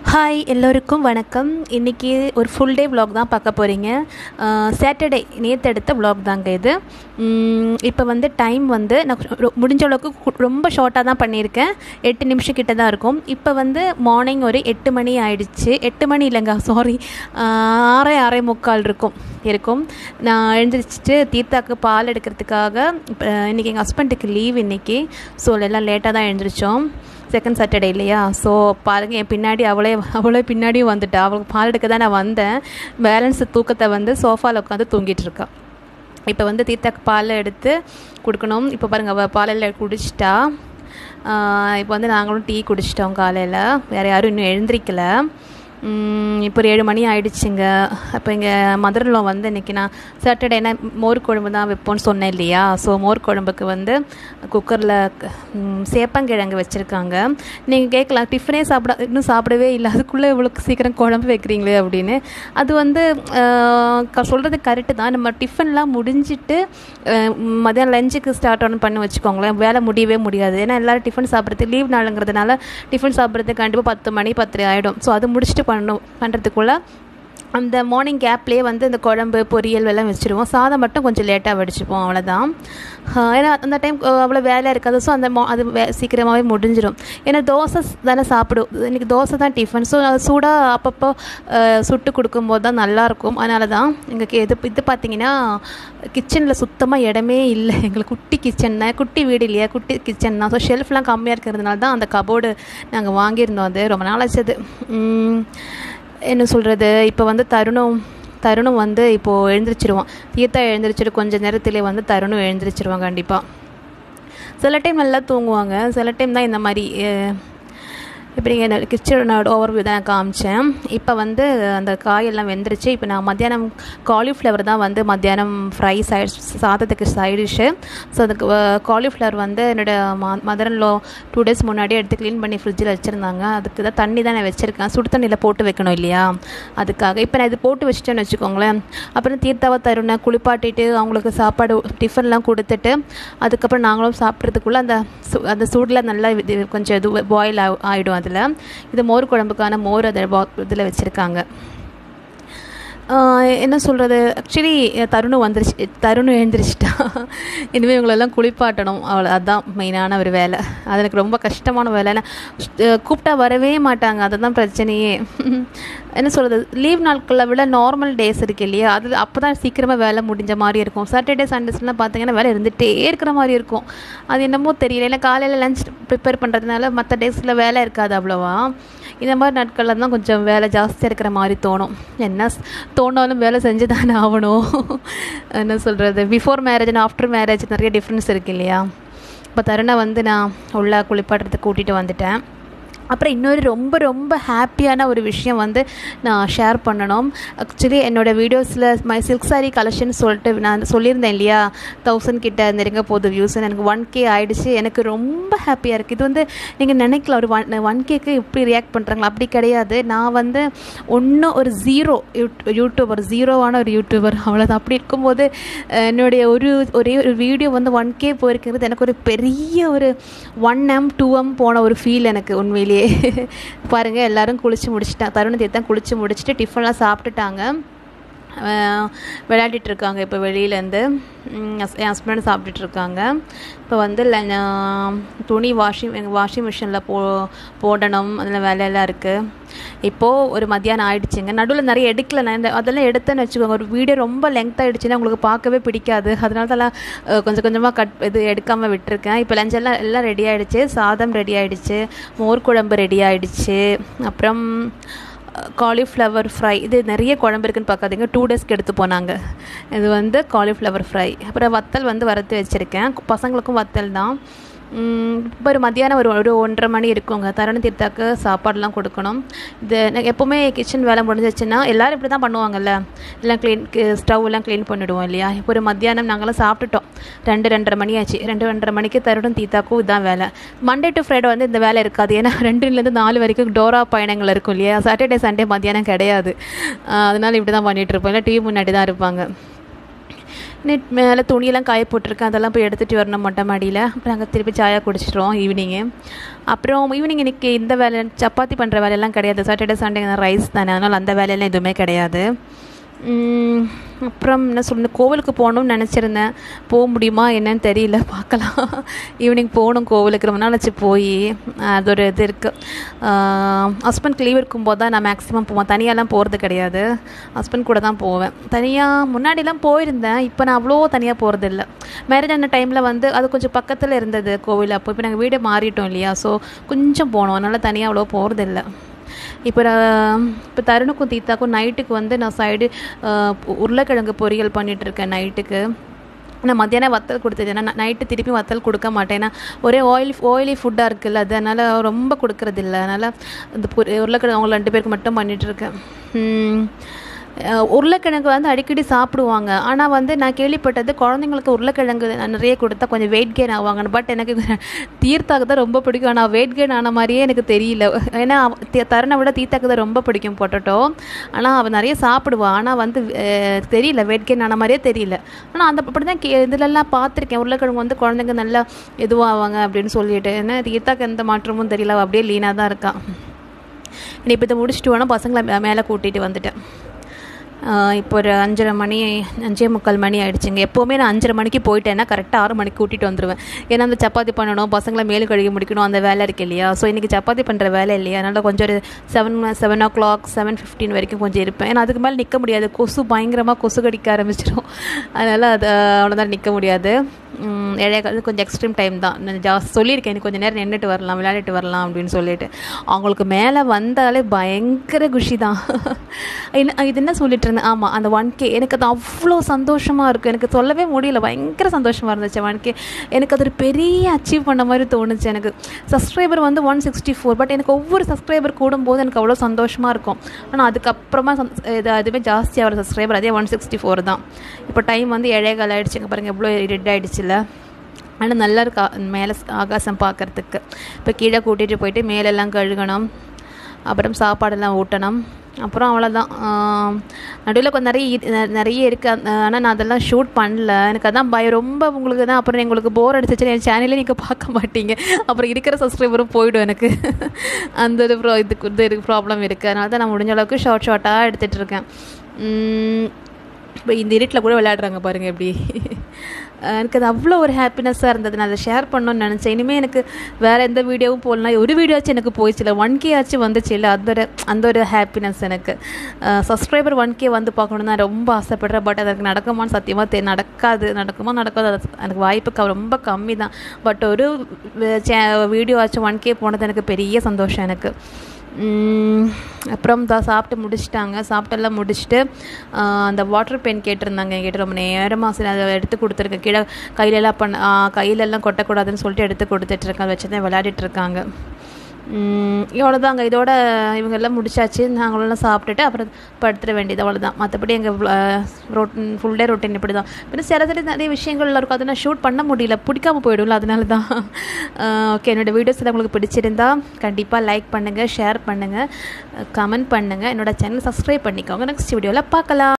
Hi எல்லோருக்கும் வணக்கம். இன்றைக்கி ஒரு ஃபுல் டே விலாக் தான் பார்க்க போகிறீங்க. சாட்டர்டே நேற்று எடுத்த விலாக் தாங்க இது. இப்போ வந்து டைம் வந்து நான் முடிஞ்ச அளவுக்கு ரொம்ப ஷார்ட்டாக தான் பண்ணியிருக்கேன். 8 நிமிஷம் கிட்ட தான் இருக்கும். இப்போ வந்து மார்னிங் ஒரு 8 மணி ஆயிடுச்சு. 8 மணி இல்லைங்க, சாரி, 6:45 இருக்கும். நான் எழுந்திரிச்சிட்டு தீர்த்தாக்கு பால் எடுக்கிறதுக்காக இன்றைக்கி எங்கள் ஹஸ்பண்டுக்கு லீவ் இன்றைக்கி. ஸோ எல்லாம் லேட்டாக தான் எழுந்திரிச்சோம். செகண்ட் சாட்டர்டே இல்லையா? ஸோ பாருங்கள், என் பின்னாடி அவளே பின்னாடியும் வந்துட்டா. அவளுக்கு பால் எடுக்க தான் நான் வந்தேன். பேலன்ஸ் தூக்கத்தை வந்து சோஃபாவில் உட்காந்து தூங்கிட்டு இருக்கா. இப்போ வந்து தீர்த்தாக்கு பால் எடுத்து கொடுக்கணும். இப்போ பாருங்கள், அவள் பாலில் குடிச்சிட்டா. இப்போ வந்து நாங்களும் டீ குடிச்சிட்டோம் காலையில். வேறு யாரும் இன்னும் எழுந்திரிக்கலை. இப்போ ஒரு 7 மணி ஆகிடுச்சிங்க. அப்போ இங்கே மதுரில் வந்து இன்றைக்கி நான் சாட்டர்டேனா மோர் குழம்பு தான் வைப்போன்னு சொன்னேன் இல்லையா? ஸோ மோர் குழம்புக்கு வந்து குக்கரில் சேப்பங்கிழங்கு வச்சுருக்காங்க. நீங்கள் கேட்கலாம், டிஃபனே இன்னும் சாப்பிடவே இல்லை, அதுக்குள்ளே இவ்வளோ சீக்கிரம் குழம்பு வைக்கிறீங்களே அப்படின்னு. அது வந்து சொல்கிறது கரெக்டு தான். நம்ம டிஃபன்லாம் முடிஞ்சிட்டு மதியானம் லஞ்சுக்கு ஸ்டார்ட் பண்ணி வச்சுக்கோங்களேன், வேலை முடியவே முடியாது. ஏன்னா எல்லோரும் டிஃபன் சாப்பிட்றது லீவ் நாளுங்கிறதுனால டிஃபன் சாப்பிட்றதுக்கு கண்டிப்பாக 10 மணி 10:30 ஆகிடும். ஸோ அது முடிச்சுட்டு பண்ணுறதுக்குள்ளே அந்த மார்னிங் கேப்லேயே வந்து இந்த குழம்பு பொரியல் எல்லாம் வச்சுருவோம். சாதம் மட்டும் கொஞ்சம் லேட்டாக வடிச்சுப்போம், அவ்வளோதான். ஏன்னா அந்த டைம் அவ்வளோ வேலை இருக்காது. ஸோ அது சீக்கிரமாகவே முடிஞ்சிடும். ஏன்னா தோசை தானே சாப்பிடும். இன்றைக்கி தோசை தான் டிஃபன். ஸோ சூடாக அப்பப்போ சுட்டு கொடுக்கும்போது தான் நல்லாயிருக்கும். அதனால தான் எங்களுக்கு இது பார்த்திங்கன்னா கிச்சனில் சுத்தமாக இடமே இல்லை. எங்களுக்கு குட்டி கிச்சன் தான், குட்டி வீடு இல்லையா, குட்டி கிச்சன் தான். ஸோ ஷெல்ஃப்லாம் கம்மியாக இருக்கிறதுனால தான் அந்த கபோர்டு நாங்கள் வாங்கியிருந்தோம். அது ரொம்ப நாள் ஆச்சது. என்ன சொல்கிறது, இப்போ வந்து தருணம் வந்து இப்போது எழுந்திரிச்சிருவான். தீர்த்தா எழுந்திரிச்சிட்டு கொஞ்சம் நேரத்திலே வந்து தருணம் எழுந்திரிச்சிருவான் கண்டிப்பாக. சில டைம் நல்லா தூங்குவாங்க, சில டைம் தான் இந்த மாதிரி. இப்படி நீங்கள் கிச்சனோட ஓவர்வியூ தான் காமிச்சேன். இப்போ வந்து அந்த காயெல்லாம் வெந்துருச்சு. இப்போ நான் மத்தியானம் காலிஃப்ளவர் தான் வந்து மத்தியானம் ஃப்ரை சாதத்துக்கு சைடிஷ்ஷு. ஸோ அதுக்கு காலிஃப்ளவர் வந்து என்னோடய மதர்இன்லா 2 days முன்னாடியே எடுத்து க்ளீன் பண்ணி ஃப்ரிட்ஜில் வச்சுருந்தாங்க. அதுக்கு தான் தண்ணி தான் நான் வச்சுருக்கேன். சுடு தண்ணியில் போட்டு வைக்கணும் இல்லையா, அதுக்காக. இப்போ நான் இது போட்டு வச்சுட்டேன்னு வச்சுக்கோங்களேன். அப்புறம் தீர்த்தாவை தருணை குளிப்பாட்டிட்டு அவங்களுக்கு சாப்பாடு டிஃபன்லாம் கொடுத்துட்டு அதுக்கப்புறம் நாங்களும் சாப்பிட்றதுக்குள்ளே அந்த சூடில் நல்லா கொஞ்சம் இது பாயில் ஆகிடும். அதில் இது மோர் குழம்புக்கான மோர் அதை இதில் வச்சுருக்காங்க. என்ன சொல்கிறது, ஆக்சுவலி தருணம் எழுந்திரிச்சிட்டா. இனிமேல் இவங்களெல்லாம் குளிப்பாட்டணும், அதுதான் மெயினான ஒரு வேலை. அது எனக்கு ரொம்ப கஷ்டமான வேலை. ஏன்னா கூப்பிட்டா வரவே மாட்டாங்க, அதுதான் பிரச்சனையே. என்ன சொல்கிறது, லீவ் நாட்களில் விட நார்மல் டேஸ் இருக்கு இல்லையா, அப்போ தான் சீக்கிரமாக வேலை முடிஞ்ச மாதிரி இருக்கும். சாட்டர்டே சண்டேஸ்லாம் பார்த்திங்கன்னா வேலை இருந்துகிட்டே இருக்கிற மாதிரி இருக்கும். அது என்னமோ தெரியல. ஏன்னா காலையில் லஞ்ச் ப்ரிப்பேர் பண்ணுறதுனால மற்ற டேஸில் வேலை இருக்காது அவ்வளோவா. இந்த மாதிரி நாட்களில் தான் கொஞ்சம் வேலை ஜாஸ்தியாக இருக்கிற மாதிரி தோணும். என்ன தோணாலும் வேலை செஞ்சு தானே ஆகணும். என்ன சொல்கிறது, before marriage and after marriage நிறைய டிஃப்ரென்ஸ் இருக்குது இல்லையா. இப்போ தருணை வந்து நான் உள்ள குளிப்பாட்டுறதுக்கு கூட்டிகிட்டு வந்துட்டேன். அப்புறம் இன்னொரு ரொம்ப ரொம்ப ஹாப்பியான ஒரு விஷயம் வந்து நான் ஷேர் பண்ணணும். ஆக்சுவலி என்னோடய வீடியோஸில் மை சில்க் சாரீ கலெக்ஷன் சொல்லிட்டு நான் சொல்லியிருந்தேன் இல்லையா, 1000 கிட்ட நெருங்க போகுது வியூஸ். எனக்கு 1K ஆகிடுச்சு. எனக்கு ரொம்ப ஹாப்பியாக இருக்குது. இது வந்து நீங்கள் நினைக்கலாம், ஒரு 1Kக்கு இப்படி ரியாக்ட் பண்ணுறாங்களா, அப்படி கிடையாது. நான் வந்து ஒரு ஜீரோவான ஒரு யூடியூபர், அவ்வளோதான். அப்படி இருக்கும்போது என்னுடைய ஒரே ஒரு வீடியோ வந்து 1K போயிருக்கிறது எனக்கு ஒரு பெரிய ஒரு 1M 2M போன ஒரு ஃபீல் எனக்கு உண்மையிலேயே. பாருங்கள், எல்லோரும் குளித்து முடிச்சுட்டாங்க. தருணத்தை தான் குளித்து முடிச்சுட்டு டிஃபன்லாம் சாப்பிட்டுட்டாங்க. விளையாடிட்டுருக்காங்க இப்போ வெளியிலேருந்து. என் ஹஸ்பண்ட் சாப்பிட்டுட்ருக்காங்க. இப்போ வந்து துணி வாஷிங் மிஷினில் போடணும், அதில் வேலையெல்லாம் இருக்குது. இப்போது ஒரு மத்தியானம் ஆகிடுச்சிங்க. நடுவில் நிறைய எடுக்கலை நான். அதெல்லாம் எடுத்தேன்னு வச்சுக்கோங்க, ஒரு வீடியோ ரொம்ப லென்த் ஆகிடுச்சின்னா உங்களுக்கு பார்க்கவே பிடிக்காது. அதனால தான் கொஞ்சம் கொஞ்சமாக இது எடுக்காமல் விட்டுருக்கேன். இப்போ லஞ்செல்லாம் எல்லாம் ரெடி ஆகிடுச்சு. சாதம் ரெடி ஆகிடுச்சு, மோர் குழம்பு ரெடி ஆகிடுச்சு, அப்புறம் காலிஃப்ளவர் ஃப்ரை. இது நிறைய குழம்பு இருக்குன்னு பார்க்காதீங்க, 2 daysக்கு எடுத்து போனாங்க. இது வந்து காலிஃப்ளவர் ஃப்ரை. அப்புறம் வத்தல் வந்து வறுத்து வச்சுருக்கேன். பசங்களுக்கும் வத்தல் தான். இப்போ ஒரு மத்தியானம் ஒரு 1:30 மணி இருக்குங்க. தருண தீர்த்தாக்கு சாப்பாடெலாம் கொடுக்கணும். இது எப்போவுமே கிச்சன் வேலை முடிஞ்சிச்சுன்னா எல்லோரும் இப்படி தான் பண்ணுவாங்கல்ல, எல்லாம் ஸ்டவ் எல்லாம் க்ளீன் பண்ணிவிடுவோம் இல்லையா. இப்போ ஒரு மத்தியானம் நாங்களாம் சாப்பிட்டுட்டோம். 2:30 மணி ஆச்சு. 2:30 மணிக்கு தருணம் தீர்த்தாக்கும் இதுதான் வேலை. மண்டே டு ஃப்ரைடே வந்து இந்த வேலை இருக்காது. ஏன்னா 2லேருந்து 4 வரைக்கும் டோரா பயணங்கள் இருக்கும் இல்லையா. சாட்டர்டே சண்டே மத்தியானம் கிடையாது. அதனால் இப்படி தான் பண்ணிகிட்ருப்போம். இல்லை டிவி முன்னாடி தான் இருப்பாங்க. மேலே துணியெல்லாம் காய போட்டிருக்கேன், அதெல்லாம் போய் எடுத்துகிட்டு வரணும் மொட்டை மாடியில். அப்புறம் நாங்கள் திருப்பி சாயா குடிச்சிட்டோம் ஈவினிங்கு. அப்புறம் ஈவினிங் இன்றைக்கி இந்த வேலை சப்பாத்தி பண்ணுற வேலையெல்லாம் கிடையாது. சாட்டர்டே சண்டே ரைஸ் தானே, அதனால் அந்த வேலையெல்லாம் எதுவுமே கிடையாது. அப்புறம் என்ன சொல்லணும், கோவிலுக்கு போகணும்னு நினச்சிருந்தேன், போக முடியுமா என்னன்னு தெரியல, பார்க்கலாம். ஈவினிங் போகணும் கோவிலுக்கு, ரொம்ப நாள் ஆச்சு போய். அது ஒரு இது இருக்குது. ஹஸ்பண்ட் லீவ் இருக்கும்போது தான் நான் மேக்ஸிமம் போவேன், தனியாலாம் போகிறது கிடையாது, ஹஸ்பண்ட் கூட தான் போவேன். தனியாக முன்னாடிலாம் போயிருந்தேன், இப்போ நான் அவ்வளோ தனியாக போகிறதில்ல. மேரேஜ் ஆன டைமில் அது கொஞ்சம் பக்கத்தில் இருந்தது கோவில். அப்போ இப்போ நாங்கள் வீடு மாறிட்டோம் இல்லையா, ஸோ கொஞ்சம் போனோம், அதனால் தனியாக அவ்வளோ போகிறதில்ல. இப்போ தருணுக்கும் தீத்தாக்கும் நைட்டுக்கு நான் சைடு உருளைக்கிழங்கு பொரியல் பண்ணிகிட்ருக்கேன் நைட்டுக்கு. நான் மத்தியானம் வத்தல் கொடுத்தது, ஏன்னா நைட்டு திருப்பி வத்தல் கொடுக்க மாட்டேன், ஏன்னா ஒரே ஆயிலி ஃபுட்டாக இருக்குல்ல, அதனால் ரொம்ப கொடுக்குறதில்ல. அதனால் இந்த உருளைக்கிழங்கு அவங்க 2 பேருக்கு மட்டும் பண்ணிகிட்ருக்கேன். உருளைக்கிழங்கு அடிக்கடி சாப்பிடுவாங்க. ஆனால் நான் கேள்விப்பட்டது குழந்தைங்களுக்கு உருளைக்கிழங்கு நிறைய கொடுத்தா கொஞ்சம் வெயிட் கெயின் ஆவாங்கன்னு. பட் எனக்கு தீர்த்தாக்கு தான் ரொம்ப பிடிக்கும், ஆனால் வெயிட் கெயின் ஆன மாதிரியே எனக்கு தெரியல. ஏன்னா தருணை விட தீர்த்தாக்கு தான் ரொம்ப பிடிக்கும் பொட்டேட்டோ. ஆனால் அவள் நிறைய சாப்பிடுவாள், ஆனால் தெரியல, வெயிட் கெயின் ஆன மாதிரியே தெரியல. ஆனால் அப்படி தான் இதிலெல்லாம் பார்த்துருக்கேன், உருளைக்கிழங்கு குழந்தைங்க நல்லா இதுவாகுவாங்க அப்படின்னு சொல்லிட்டு. ஏன்னா தீர்த்தாக்கு எந்த மாற்றமும் தெரியல, அவள் அப்படியே லீனாக தான் இருக்கான். இப்போ இதை முடிச்சுட்டு வேணால் பசங்களை மேலே கூட்டிகிட்டு வந்துட்டேன். இப்போ ஒரு 5:45 மணி ஆகிடுச்சுங்க. எப்போவுமே நான் 5:30 மணிக்கு போயிட்டேன்னா கரெக்டாக 6 மணிக்கு கூட்டிகிட்டு வந்துடுவேன். ஏன்னா அந்த சப்பாத்தி பண்ணணும், பசங்களை மேலே கழுகி முடிக்கணும், அந்த வேலை இருக்குது இல்லையா. ஸோ இன்றைக்கி சப்பாத்தி பண்ணுற வேலை இல்லையா, அதனால் கொஞ்சம் ஒரு 7 o'clock 7:15 வரைக்கும் கொஞ்சம் இருப்பேன். ஏன்னா அதுக்கு மேலே நிற்க முடியாது, பயங்கரமாக கொசு கடிக்க ஆரம்பிச்சிடும். அதனால் அது அவ்வளோதான் நிற்க முடியாது. கொஞ்சம் எக்ஸ்ட்ரீம் டைம் தான். சொல்லியிருக்கேன், எனக்கு கொஞ்சம் நேரம் நின்றுட்டு வரலாம், விளையாடிட்டு வரலாம் அப்படின்னு சொல்லிட்டு. அவங்களுக்கு மேலே வந்தாலே பயங்கர குஷி தான். இது என்ன சொல்லிட்டு இருந்தேன், ஆமாம் அந்த 1K எனக்கு அது அவ்வளோ சந்தோஷமாக இருக்கும். எனக்கு சொல்லவே முடியல, பயங்கர சந்தோஷமாக இருந்துச்சு 1K. எனக்கு அது ஒரு பெரிய அச்சீவ் பண்ண மாதிரி தோணுச்சு. எனக்கு சப்ஸ்கிரைபர் 164, பட் எனக்கு ஒவ்வொரு சப்ஸ்கிரைபர் கூடும்போது எனக்கு அவ்வளோ சந்தோஷமாக இருக்கும். ஆனால் அதுக்கப்புறமா அதுவே ஜாஸ்தியாக வர சப்ஸ்கிரைபர் அதே 164 தான். இப்போ டைம் 7:15 ஆகிடுச்சுங்க, பாருங்கள் எவ்வளோ ரெட் ஆகிடுச்சுல. ஆனால் நல்லா இருக்கா மேலே ஆகாசம் பார்க்குறதுக்கு. இப்போ கீழே கூட்டிகிட்டு போயிட்டு மேலெல்லாம் கழுகணும், அப்புறம் சாப்பாடெல்லாம் ஊட்டணும். அப்புறம் அவ்வளோதான். நடுவில் கொஞ்சம் நிறைய இருக்குது, ஆனால் நான் அதெல்லாம் ஷூட் பண்ணல. எனக்கு அதான் பயம் ரொம்ப. உங்களுக்கு தான் அப்புறம் உங்களுக்கு போர் அடிச்சிச்சு, என் சேனலே நீங்கள் பார்க்க மாட்டீங்க, அப்புறம் இருக்கிற சப்ஸ்கிரைபரும் போய்டும் எனக்கு. அந்த இதுக்கு ப்ராப்ளம் இருக்குது. அதனால தான் நான் முடிஞ்ச அளவுக்கு ஷார்ட்டாக எடுத்துகிட்டு இருக்கேன். இப்போ இந்த இருட்டில் கூட விளையாடுறாங்க பாருங்கள் எப்படி. எனக்கு அது அவ்வளோ ஒரு ஹாப்பினஸ்ஸாக இருந்தது. நான் அதை ஷேர் பண்ணணும்னு நினச்சேன். இனிமேல் எனக்கு வேறு எந்த வீடியோவும் போடலாம், ஒரு வீடியோ ஆச்சு எனக்கு போயிடுச்சு இல்லை, 1K ஆச்சு வந்துச்சு இல்லை, அந்த ஒரு ஹாப்பினஸ் எனக்கு. சப்ஸ்கிரைபர் 1K பார்க்கணுன்னு நான் ரொம்ப ஆசைப்படுறேன். பட் அதுக்கு நடக்குமான்னு சத்தியமாக நடக்குமா நடக்காது, அது எனக்கு வாய்ப்பு ரொம்ப கம்மி தான். பட் ஒரு வீடியோ ஆச்சு 1K போனது எனக்கு பெரிய சந்தோஷம் எனக்கு. அப்புறம் சாப்பிட்டெல்லாம் முடிச்சுட்டு அந்த வாட்டர் பென் கேட்டிருந்தாங்க என்கிட்ட ரொம்ப நேரமாக. சரி அதை எடுத்து கொடுத்துருக்கேன். கீழே கையிலெல்லாம் கொட்டக்கூடாதுன்னு சொல்லிட்டு எடுத்து கொடுத்துட்ருக்கேன். அதை வச்சு தான் விளையாடிட்டுருக்காங்க. இவ்வளோதாங்க. இதோட இவங்கெல்லாம் முடிச்சாச்சு. நாங்களெல்லாம் சாப்பிட்டுட்டு அப்புறம் படுத்துட வேண்டியது, அவ்வளோதான். மற்றபடி எங்கள் ஃபுல் டே ரொட்டீன் இப்படி தான். பின்ன சில நிறைய விஷயங்கள்லாம் இருக்கும், அதை நான் ஷூட் பண்ண முடியல, பிடிக்காமல் போய்டும்ல, அதனால தான். ஓகே, என்னோடய வீடியோஸ் உங்களுக்கு பிடிச்சிருந்தா கண்டிப்பாக லைக் பண்ணுங்கள், ஷேர் பண்ணுங்கள், கமெண்ட் பண்ணுங்கள், என்னோடய சேனல் சப்ஸ்கிரைப் பண்ணிக்கோங்க. நெக்ஸ்ட் வீடியோவில் பார்க்கலாம்.